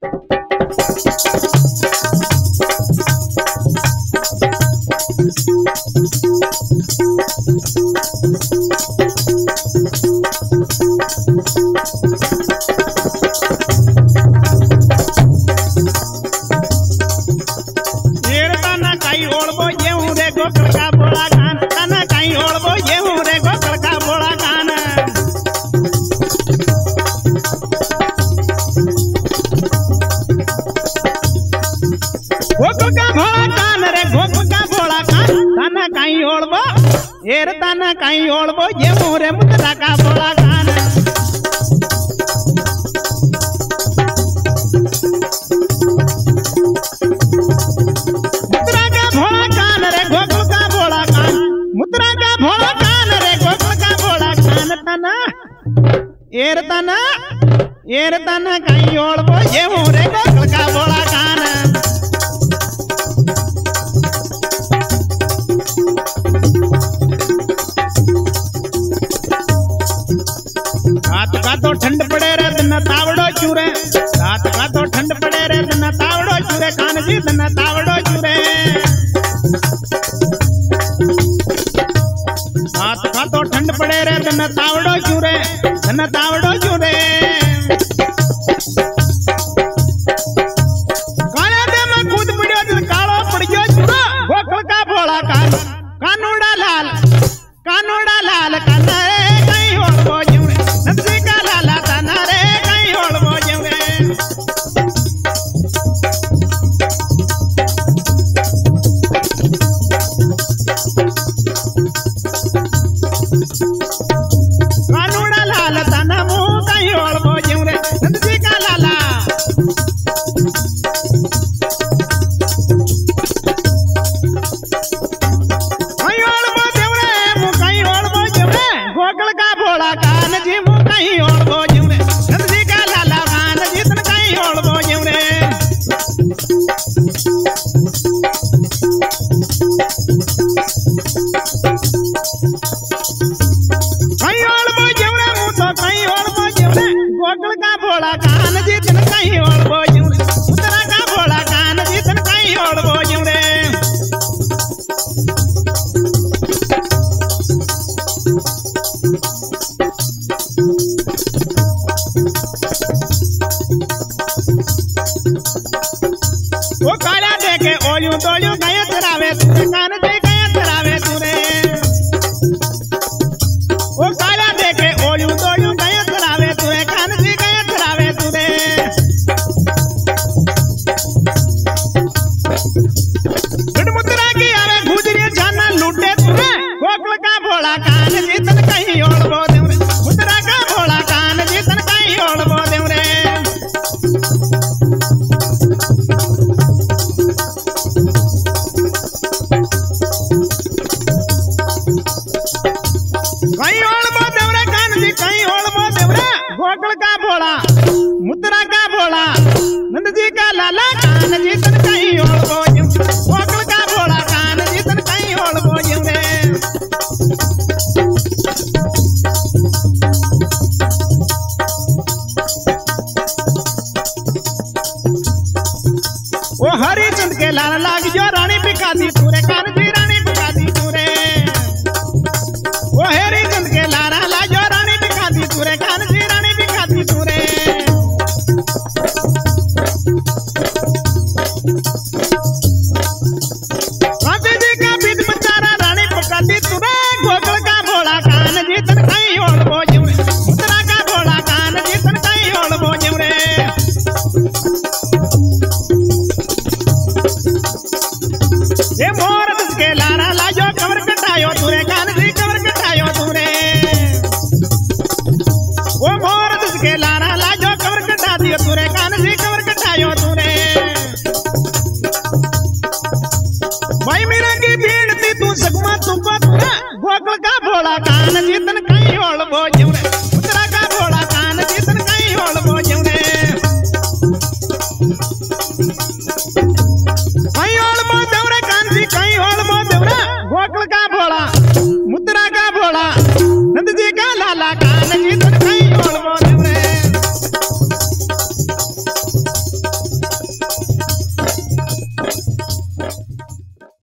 ताना कहीं ओढ़बो ये मोरे मुद्रा का बोला कान मुद्रा का भोला कान रे गोकुल का बोला कान मुद्रा का भोला कान रे गोकुल का बोला कान ताना कहीं ओढ़बो ये मोरे गोकुल का बोला कान रात का तो ठंड पड़े रे दिन तावड़ो चूरे रात का तो ठंड पड़े रे दिन तावड़ो चूरे कान जी दिन तावड़ो चूरे रात का तो ठंड पड़े रे दिन तावड़ो चूरे दिन तावड़ो चूरे काले दे में कूद पड़ियो दिल कालो पड़ियो चूरा गोकुल का भोला कान कानूड़ा लाल काना रे कहीं ओढ़बो जूरे नंदी का लाला ताना रे कहीं ओढ़बो जूरे कानूड़ा लाल ताना मुंह कहीं ओढ़बो जूरे नंदी का लाला गोकुल का भोला कान जी मुँह कहीं ओढ़बो जूरे नंदी का लाला कान जी तन कहीं ओढ़बो जूरे कहीं ओढ़बो जूरे मुँह तो कहीं ओढ़बो जूरे गोकुल का भोला कान जी तन कहीं ओढ़बो जूरे मुद्रा का भोला कान जी तन कहीं ओढ़बो जूरे वो काला देखे ओलू तोलू गए तरावे तुरे कान जी गए तरावे तुरे वो काला देखे ओलू तोलू गए तरावे तुरे कान जी गए तरावे तुरे मुद्रा की आवे गुजरी जाना लूटे तुरे गोकुल का भोला कान जी तन कहीं ओढ़बो देवरे मुद्रा का भोला कान जी तन कहीं ओढ़बो देवरे कहीं ओढ़बो देवरे कान जी कहीं ओढ़बो देवरे गोकुल का भोला मुद्रा का भोला नंद जी का लाला कान जी तन कहीं ओढ़बो गोकुल का भोला कान जी तन कहीं ओढ़बो जूरे वो हरिचंद के लाल लाग जो रानी पिकाती तुरे कान जी रानी पिकाती तुरे वो हरिचंद के लाल लाग जो रानी पिकाती तुरे कान जी रानी पिकाती तुरे कांती जी का बीत बचारा रानी पिकाती तुरे गोकुल का भोला कान जी तन कहीं ओढ़बो जूरे मुद्रा का भोला कान जी तन कहीं ओढ़बो जूरे ये मोर के लारा लाजो कवर कटायो तुरे कान जी कवर कटायो तुरे वो मोर के लारा लाजो कवर कटा दियो तुरे कान जी कवर कटायो तुरे भाई मेरा की भीड़ थी तू सगमा तुमको तुरे गोकुल का भोला कान जी